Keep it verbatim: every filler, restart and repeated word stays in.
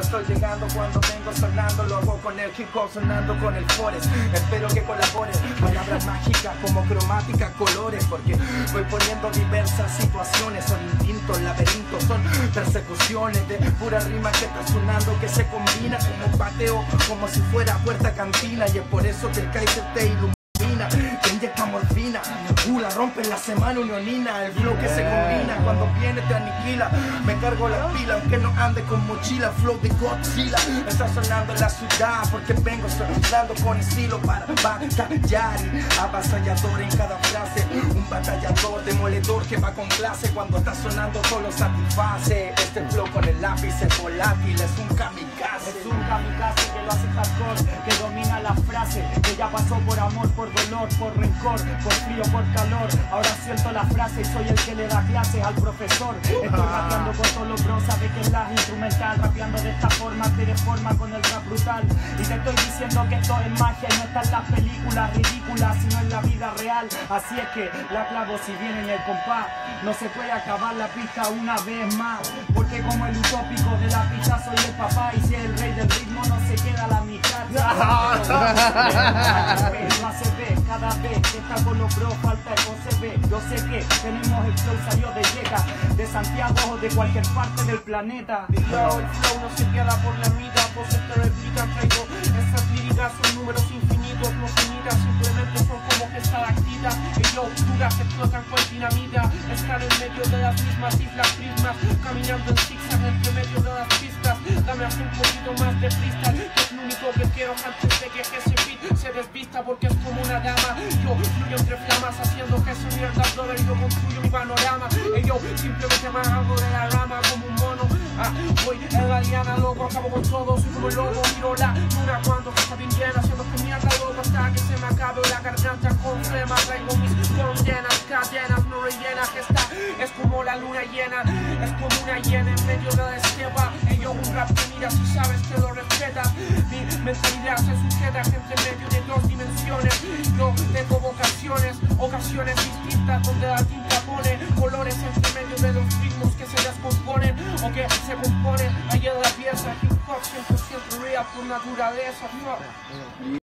estoy llegando cuando vengo sonando. Lo hago con el hip hop sonando con el forest. Espero que colabore. Palabras mágicas como cromática, colores. Porque voy poniendo diversas situaciones. Son instintos, laberintos, son persecuciones de pura rima que está sonando, que se combina como un pateo, como si fuera puerta cantina. Y es por eso que el Kaiser te ilumina. Te inyecta morfina, uh, la rompe en la semana unionina. El flow que se combina, cuando viene te aniquila. Me cargo la pila, aunque no ande con mochila. Flow de Godzilla, está sonando en la ciudad, porque vengo sonando con estilo para batallar y avasallador en cada frase. Un batallador demoledor que va con clase, cuando está sonando solo satisface. Este flow con el lápiz es volátil, es un kamikaze. Es un kamikaze que lo hace hardcore, que domina la frase, que ya pasó por amor, por dolor, por rencor, por frío, por calor. Ahora siento la frase y soy el que le da clases al profesor. Estoy rapeando con solo bro, sabe que es la instrumental. Rapeando de esta forma te deforma con el rap brutal. Y te estoy diciendo que esto es magia y no está en las películas ridículas, sino en la vida real. Así es que la clavo si viene en el compás. No se puede acabar la pista una vez más, porque como el utópico de la pista soy el papá. Y si es el rey del ritmo no se queda la mitad. No se ve cada vez que está con los bros, falta el O C B. Yo sé que tenemos el flow salió de Yeca, de Santiago o de cualquier parte del planeta. Yo, el flow no se queda por la mitad, voces te replican, traigo estas líricas, son números infinitos, no finitas, simplemente son como que estalactitas. Y yo, duras explotan con dinamita, están en medio de las mismas islas prismas, caminando en zigzag entre medio de las pistas. Dame así un poquito más de freestyle, que es lo único que quiero antes de que ese beat se desvista, porque es como una dama. Yo fluyo entre flamas haciendo que se mierda brother, yo construyo mi panorama. Y yo simplemente me hago de la rama como un mono. Ah, voy en la liana, loco, acabo con todo, soy como el lobo. Miro la luna cuando está bien llena, haciendo que mierda loco hasta que se me acabe la garganta con flema. Traigo mis condenas, cadenas no rellenas, que está, es como la luna llena, es como una hiena en medio de la estepa. Y yo un rap que mira, si sabes que lo respetas. Mi mentalidad se sujeta a gente en medio de dos dimensiones. Yo tengo vocaciones, ocasiones distintas donde la tinta pone colores entre medio de los ritmos que se descomponen o que se componen. Ahí en la pieza hip hop cien por ciento real por naturaleza.